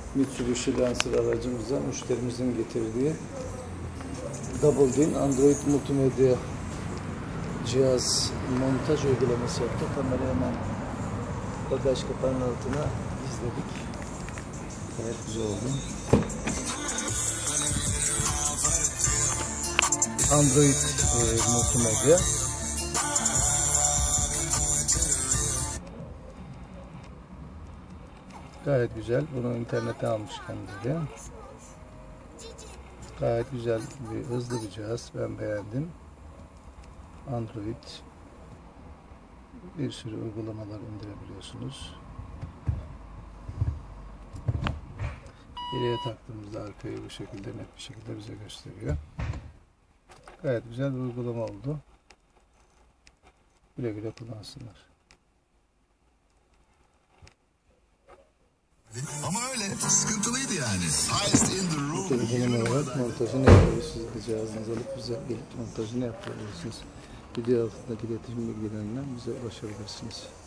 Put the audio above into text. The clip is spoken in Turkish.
Mitsubishi Lancer aracımıza müşterimizin getirdiği Double Din Android multimedya cihaz montaj uygulaması yaptık. Kamerayı hemen bagaj kapağının altına gizledik. Gayet güzel oldu. Android multimedya. Gayet güzel. Bunu internete almış kendileri. Gayet güzel bir hızlı bir cihaz. Ben beğendim. Android. Bir sürü uygulamalar indirebiliyorsunuz. Geriye taktığımızda arkayı bu şekilde net bir şekilde bize gösteriyor. Gayet güzel bir uygulama oldu. Güle güle kullansınlar. Ama öyle sıkıntılıydı yani. Bu telefonum olarak montajını yapıyoruz. Siz de cihazınızı alıp bize gelip montajını yapabilirsiniz. Video altındaki iletişim bilgilerinden bize ulaşabilirsiniz.